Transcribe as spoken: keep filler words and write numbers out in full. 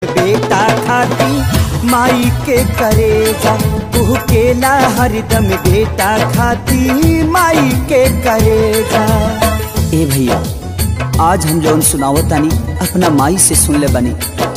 बेटा खाती माई के करेजा, कुह केला हरदम बेटा खाती माई के करेजा। ए भैया, आज हम जौन सुनावतानी अपना माई से सुन ले बनी।